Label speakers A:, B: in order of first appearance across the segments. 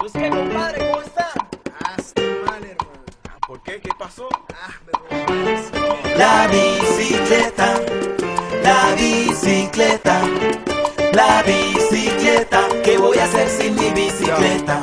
A: Pues qué, compadre, ¿cómo está?
B: Estoy mal, hermano.
A: ¿Por qué? ¿Qué pasó?
B: Me robaron.
C: La bicicleta, la bicicleta, la bicicleta. ¿Qué voy a hacer sin mi bicicleta?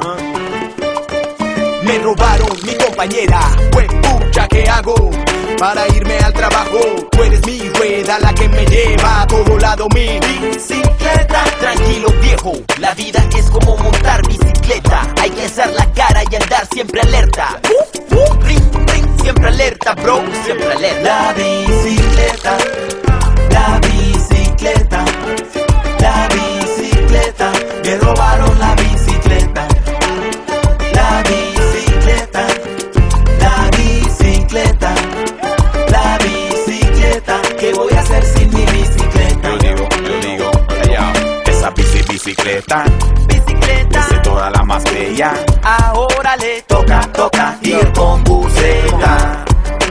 A: Me robaron mi compañera, pues pucha, ¿qué hago? Para irme al trabajo, tú eres mi rueda, la que me lleva a todo lado, mi bicicleta.
C: Tranquilo viejo, la vida es como montar bicicleta. Hay que hacer la cara y andar siempre alerta. Ring, ring, siempre alerta, bro, siempre alerta. La bicicleta, la bicicleta, la bicicleta. Me robaron la bicicleta. La bicicleta, la bicicleta, la bicicleta. ¿Qué voy a hacer sin mi bicicleta?
D: Yo digo, esa bicicleta,
C: Bicicleta,
D: es de toda la más bella.
C: ahora le toca ir con buceta.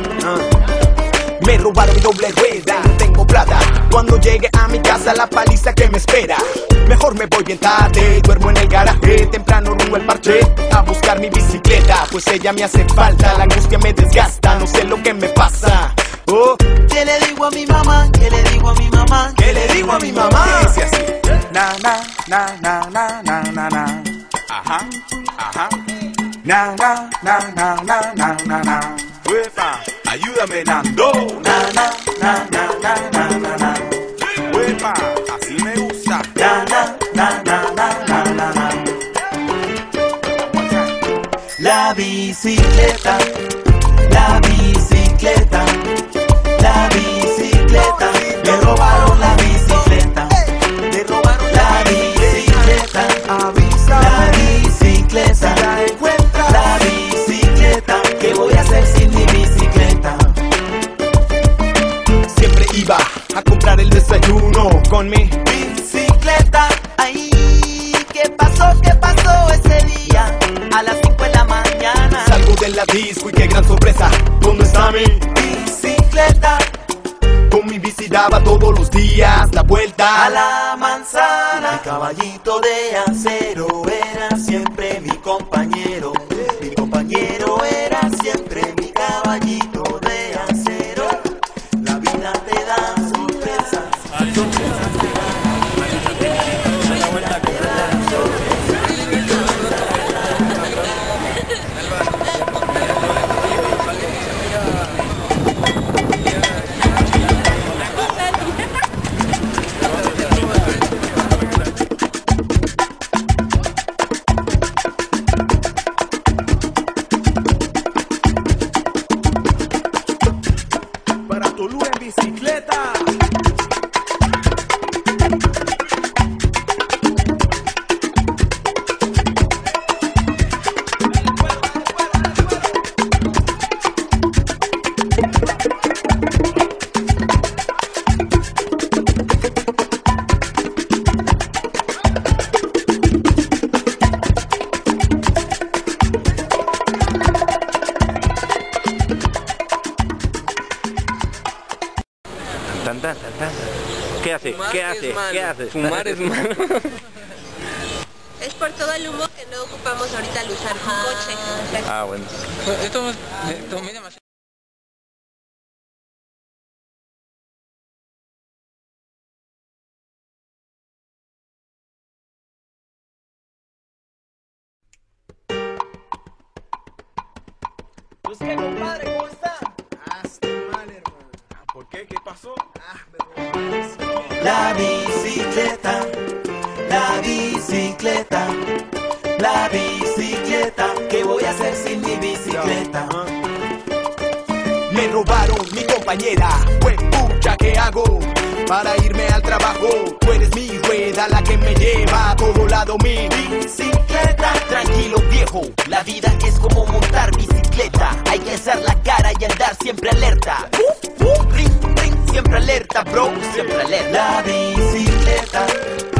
A: Me robaron mi doble rueda, no tengo plata. Cuando llegue a mi casa la paliza que me espera. Mejor me voy bien tarde, duermo en el garaje. Temprano rumbo al parche a buscar mi bicicleta, pues ella me hace falta, la angustia me desgasta. No sé lo que me pasa. Oh,
C: ¿Qué le digo a mi mamá? ¿Qué le digo a mi mamá?
A: ¿qué le digo a mi mamá?
D: Dice así, na na na na na na na na. Ajá, ajá. Na na na na na na na na. Uepa, ayúdame Nando.
C: Na na na na na na na na.
D: Uepa, así me gusta.
C: Na na na na na na na na. La bicicleta, la bicicleta, la bicicleta. Me robaron la bicicleta. Me robaron la bicicleta.
A: Avisa,
C: La bicicleta,
A: la encuentra.
C: la bicicleta. ¿Qué voy a hacer sin mi bicicleta?
A: Siempre iba a comprar el desayuno con mi
C: Bicicleta, ay, ¿qué pasó ese día? A las 5 de la mañana.
A: salgo de la disco y qué gran sorpresa. ¿Dónde está mi
C: Bicicleta,
A: Con mi bici daba todos los días la vuelta
C: a la manzana. Mi caballito de acero era siempre mi compañero. Mi compañero era siempre mi caballito de acero. La vida te da sorpresas.
A: para Tolú en bicicleta.
E: Tan, tan, tan, tan. ¿Qué hace? ¿Qué hace? ¿Qué hace?
F: Fumar es malo.
G: Es por todo el humo que no ocupamos ahorita al usar un coche.
E: Ah, bueno.
F: Esto tomé demasiado.
A: Pues qué, compadre, ¿cómo está?
B: Estoy mal, hermano.
A: ¿Por qué? ¿Qué pasó?
B: Me robaron.
C: La bicicleta, la bicicleta, la bicicleta. ¿Qué voy a hacer sin mi bicicleta?
A: Me robaron mi compañera, pues pucha, ¿qué hago? Para irme al trabajo, tú eres mi rueda, la que me lleva a todo lado, mi
C: Bicicleta, tranquilo viejo, la vida es como montar bicicleta. Hay que hacer la cara y andar siempre alerta. Ring, ring, siempre alerta, bro, siempre alerta. La bicicleta,